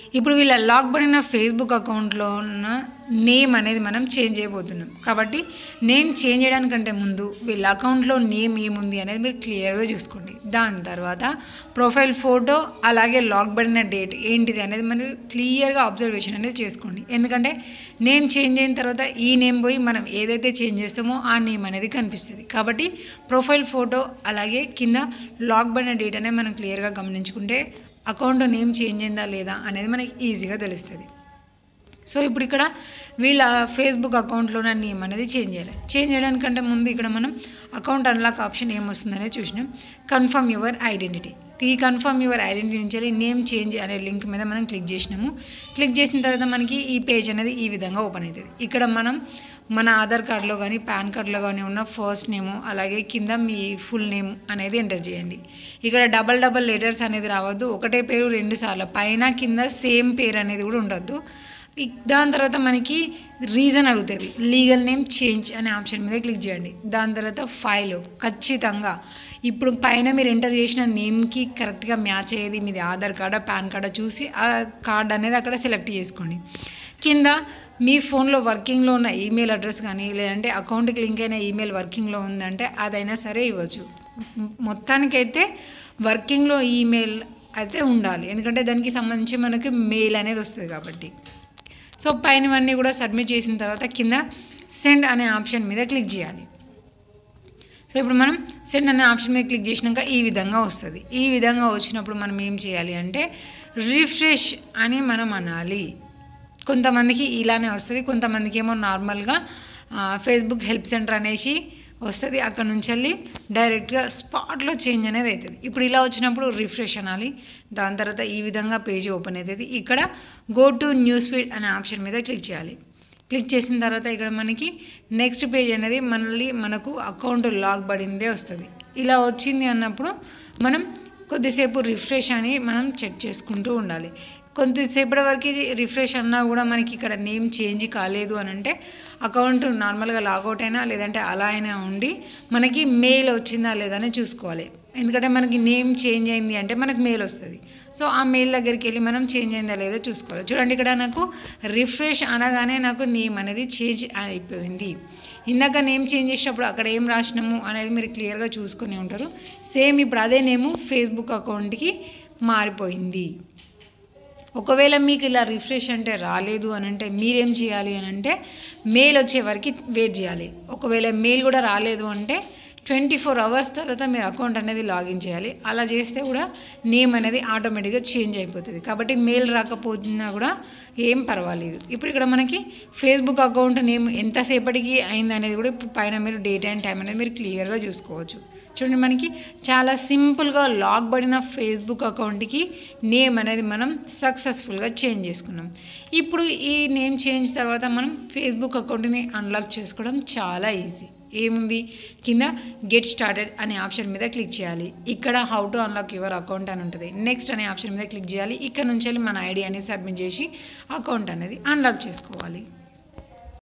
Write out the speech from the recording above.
ఇప్పుడు వీళ్ళ లాక్ పడిన ఫేస్బుక్ అకౌంట్లో ఉన్న నేమ్ అనేది మనం చేంజ్ చేయబోతున్నాం. కాబట్టి నేమ్ చేంజ్ చేయడానికంటే ముందు వీళ్ళ అకౌంట్లో నేమ్ ఏముంది అనేది మీరు క్లియర్గా చూసుకోండి. దాని తర్వాత ప్రొఫైల్ ఫోటో అలాగే లాక్ పడిన డేట్ ఏంటిది అనేది మనం క్లియర్గా అబ్జర్వేషన్ అనేది చేసుకోండి. ఎందుకంటే నేమ్ చేంజ్ అయిన తర్వాత ఈ నేమ్ పోయి మనం ఏదైతే చేంజ్ చేస్తామో ఆ నేమ్ అనేది కనిపిస్తుంది. కాబట్టి ప్రొఫైల్ ఫోటో అలాగే కింద లాక్ పడిన డేట్ అనేది మనం క్లియర్గా గమనించుకుంటే అకౌంట్ నేమ్ చేంజ్ అయిందా లేదా అనేది మనకి ఈజీగా తెలుస్తుంది. సో ఇప్పుడు ఇక్కడ వీళ్ళ ఫేస్బుక్ అకౌంట్లో ఉన్న నేమ్ అనేది చేంజ్ చేయాలి. చేంజ్ చేయడానికంటే ముందు ఇక్కడ మనం అకౌంట్ అన్లాక్ ఆప్షన్ ఏమొస్తుందనే చూసినాం. Confirm your identity. ఈ కన్ఫర్మ్ యువర్ ఐడెంటిటీ నుంచి నేమ్ చేంజ్ అనే లింక్ మీద మనం క్లిక్ చేసినాము. క్లిక్ చేసిన తర్వాత మనకి ఈ పేజ్ అనేది ఈ విధంగా ఓపెన్ అవుతుంది. ఇక్కడ మనం మన ఆధార్ కార్డులో కానీ పాన్ కార్డులో కానీ ఉన్న ఫస్ట్ నేము అలాగే కింద మీ ఫుల్ నేమ్ అనేది ఎంటర్ చేయండి. ఇక్కడ డబల్ లెటర్స్ అనేది రావద్దు. ఒకటే పేరు 2 సార్లు పైన కింద సేమ్ పేరు అనేది కూడా ఉండొద్దు. దాని తర్వాత మనకి రీజన్ అడుగుతుంది. లీగల్ నేమ్ చేంజ్ అనే ఆప్షన్ మీద క్లిక్ చేయండి. దాని తర్వాత ఫైల్ ఖచ్చితంగా ఇప్పుడు పైన మీరు ఎంటర్ చేసిన నేమ్కి కరెక్ట్గా మ్యాచ్ అయ్యేది మీది ఆధార్ కార్డా పాన్ కార్డా చూసి ఆ కార్డ్ అనేది అక్కడ సెలెక్ట్ చేసుకోండి. కింద మీ ఫోన్లో వర్కింగ్లో ఉన్న ఈమెయిల్ అడ్రస్ కానీ లేదంటే అకౌంట్కి లింక్ అయిన ఈమెయిల్ వర్కింగ్లో ఉందంటే అదైనా సరే ఇవ్వచ్చు. మొత్తానికైతే వర్కింగ్లో ఈమెయిల్ అయితే ఉండాలి, ఎందుకంటే దానికి సంబంధించి మనకి మెయిల్ అనేది వస్తుంది కాబట్టి. సో పైనవన్నీ కూడా సబ్మిట్ చేసిన తర్వాత కింద సెండ్ అనే ఆప్షన్ మీద క్లిక్ చేయాలి. సో ఇప్పుడు మనం సెండ్ అనే ఆప్షన్ మీద క్లిక్ చేసినాక ఈ విధంగా వస్తుంది. ఈ విధంగా వచ్చినప్పుడు మనం ఏం చేయాలి అంటే రిఫ్రెష్ అని మనం అనాలి. కొంతమందికి ఇలానే వస్తుంది, కొంతమందికి ఏమో నార్మల్గా ఫేస్బుక్ హెల్ప్ సెంటర్ అనేసి వస్తుంది. అక్కడ నుంచి వెళ్ళి డైరెక్ట్గా స్పాట్లో చేంజ్ అనేది అవుతుంది. ఇప్పుడు ఇలా వచ్చినప్పుడు రిఫ్రెష్ అనాలి. దాని తర్వాత ఈ విధంగా పేజ్ ఓపెన్ అవుతుంది. ఇక్కడ గో టు న్యూస్ ఫీడ్ అనే ఆప్షన్ మీద క్లిక్ చేయాలి. క్లిక్ చేసిన తర్వాత ఇక్కడ మనకి నెక్స్ట్ పేజ్ అనేది మళ్ళీ మనకు అకౌంట్ లాక్ పడిందే వస్తుంది. ఇలా వచ్చింది అన్నప్పుడు మనం కొద్దిసేపు రిఫ్రెష్ అని మనం చెక్ చేసుకుంటూ ఉండాలి. కొంతసేపటి వరకు రిఫ్రెష్ అన్నా కూడా మనకి ఇక్కడ నేమ్ చేంజ్ కాలేదు అని అంటే అకౌంట్ నార్మల్గా లాగౌట్ అయినా లేదంటే అలా అయినా ఉండి మనకి మెయిల్ వచ్చిందా లేదా అని చూసుకోవాలి. ఎందుకంటే మనకి నేమ్ చేంజ్ అయింది అంటే మనకు మెయిల్ వస్తుంది. సో ఆ మెయిల్ దగ్గరికి వెళ్ళి మనం చేంజ్ అయిందా లేదో చూసుకోవాలి. చూడండి ఇక్కడ నాకు రిఫ్రెష్ అనగానే నాకు నేమ్ అనేది చేంజ్ అయిపోయింది. ఇందాక నేమ్ చేంజ్ చేసినప్పుడు అక్కడ ఏం రాసినాము అనేది మీరు క్లియర్గా చూసుకొని ఉంటారు. సేమ్ ఇప్పుడు అదే నేము ఫేస్బుక్ అకౌంట్కి మారిపోయింది. ఒకవేళ మీకు ఇలా రిఫ్రెష్ అంటే రాలేదు అని అంటే మీరేం చేయాలి అని అంటే మెయిల్ వచ్చే వరకు వెయిట్ చేయాలి. ఒకవేళ మెయిల్ కూడా రాలేదు అంటే 24 అవర్స్ తర్వాత మీరు అకౌంట్ అనేది లాగిన్ చేయాలి. అలా చేస్తే కూడా నేమ్ అనేది ఆటోమేటిక్గా చేంజ్ అయిపోతుంది. కాబట్టి మెయిల్ రాకపోతున్నా కూడా ఏం పర్వాలేదు. ఇప్పుడు ఇక్కడ మనకి ఫేస్బుక్ అకౌంట్ నేమ్ ఎంతసేపటికి అయింది అనేది కూడా ఇప్పుడు పైన మీరు డేట్ అండ్ టైం అనేది మీరు క్లియర్గా చూసుకోవచ్చు. చూడండి మనకి చాలా సింపుల్గా లాక్ పడిన ఫేస్బుక్ అకౌంట్కి నేమ్ అనేది మనం సక్సెస్ఫుల్గా చేంజ్ చేసుకున్నాం. ఇప్పుడు ఈ నేమ్ చేంజ్ తర్వాత మనం ఫేస్బుక్ అకౌంట్ని అన్లాక్ చేసుకోవడం చాలా ఈజీ. ఏముంది కింద గెట్ స్టార్టెడ్ అనే ఆప్షన్ మీద క్లిక్ చేయాలి. ఇక్కడ how to unlock your account అని ఉంటుంది. నెక్స్ట్ అనే ఆప్షన్ మీద క్లిక్ చేయాలి. ఇక్కడ నుంచి మన ఐడి అనేది సబ్మిట్ చేసి అకౌంట్ అనేది అన్లాక్ చేసుకోవాలి.